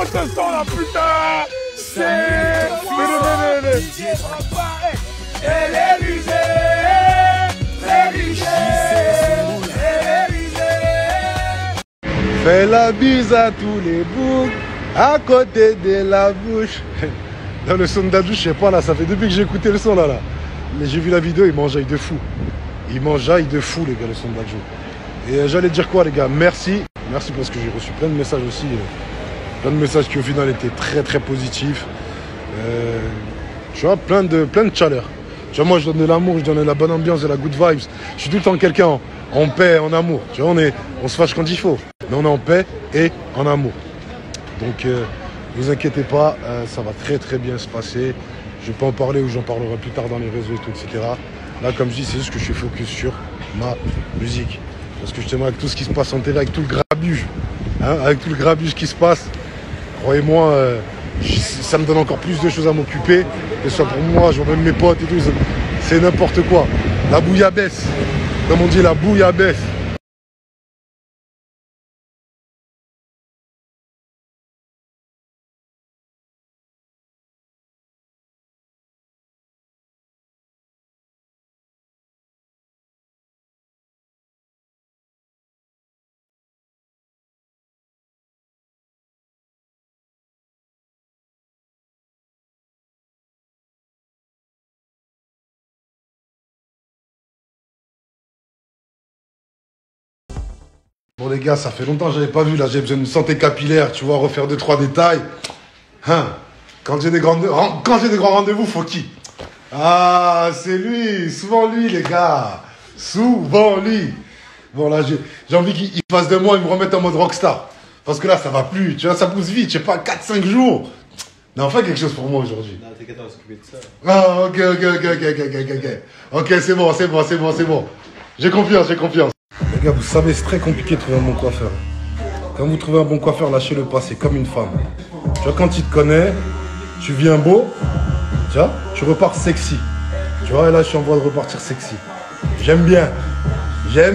ce son là, putain. C'est... Elle est rusée, très rusée. Fais la bise à tous les boucs, à côté de la bouche. Dans le son de Dadju, je sais pas là, ça fait depuis que j'ai écouté le son là. Mais j'ai vu la vidéo, il m'enjaille de fou. Il m'enjaille de fou les gars, le son de Dadju. Et j'allais dire quoi les gars, merci. Merci parce que j'ai reçu plein de messages aussi. Plein de messages qui au final étaient très très positifs. Tu vois, plein de chaleur. Tu vois, moi je donne de l'amour, je donne de la bonne ambiance, de la good vibes. Je suis tout le temps quelqu'un en paix, en amour. Tu vois, on se fâche quand il faut. Mais on est en paix et en amour. Donc ne vous inquiétez pas, ça va très très bien se passer. Je vais pas en parler ou j'en parlerai plus tard dans les réseaux et tout, etc. Là, comme je dis, c'est juste que je suis focus sur ma musique. Parce que justement, avec tout ce qui se passe en télé, avec tout le grabuge, hein, avec tout le grabuge qui se passe, croyez-moi, ça me donne encore plus de choses à m'occuper. Que ce soit pour moi, je vois même mes potes et tout, c'est n'importe quoi. La bouillabaisse, comme on dit, la bouillabaisse. Bon les gars, ça fait longtemps que j'avais pas vu, là j'ai besoin de santé capillaire, tu vois, refaire 2-3 détails. Hein, quand j'ai des grands rendez-vous, faut qui? Ah, c'est lui, souvent lui les gars, souvent lui. Bon là, j'ai envie qu'il fasse de moi et me remette en mode rockstar. Parce que là, ça va plus, tu vois, ça pousse vite, je sais pas, 4-5 jours. Non, fais quelque chose pour moi aujourd'hui. Non, t'inquiète, on va s'occuper de ça. Ah, ok. Ok, c'est bon. J'ai confiance. Les gars, vous savez, c'est très compliqué de trouver un bon coiffeur. Quand vous trouvez un bon coiffeur, lâchez-le pas, c'est comme une femme. Tu vois, quand il te connaît, tu viens beau, tu vois, tu repars sexy. Tu vois, et là, je suis en voie de repartir sexy. J'aime bien. C'est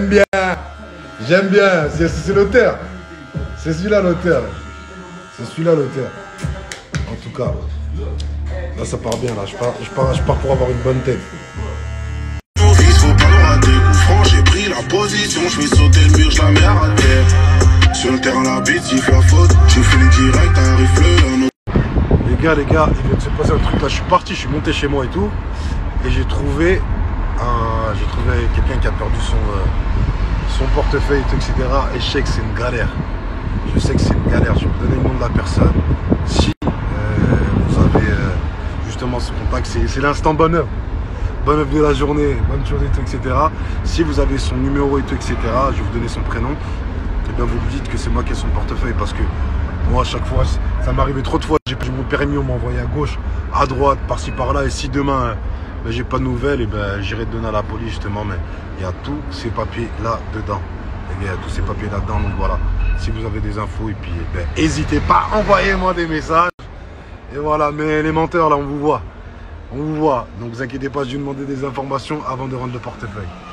l'auteur. C'est celui-là l'auteur. En tout cas, là, ça part bien, là. Je pars pour avoir une bonne tête. J'ai pris la position, je fais sauter le mur, je la mets à terre. Sur le terrain, la bête, siffle la faute. J'ai fait les directs, un rifle, un autre. Les gars, il vient de se passer un truc là. Je suis parti, je suis monté chez moi et tout. Et j'ai trouvé quelqu'un qui a perdu son portefeuille, et tout, etc. Et je sais que c'est une galère. Je vais vous donner le nom de la personne. Si vous avez justement ce contact, c'est l'instant bonheur. Bonne œuvre de la journée, bonne journée, etc. Si vous avez son numéro et tout, etc., je vais vous donner son prénom. Et bien vous lui dites que c'est moi qui ai son portefeuille parce que moi à chaque fois, ça m'est arrivé trop de fois. J'ai pris mon permis, on m'a envoyé à gauche, à droite, par-ci par-là. Et si demain j'ai pas de nouvelles, et ben j'irai donner à la police justement. Mais il y a tous ces papiers là dedans. Il y a tous ces papiers là-dedans. Donc voilà. Si vous avez des infos et puis n'hésitez pas, envoyez-moi des messages. Et voilà. Mais les menteurs là, on vous voit. Donc vous inquiétez pas, je vais demander des informations avant de rendre le portefeuille.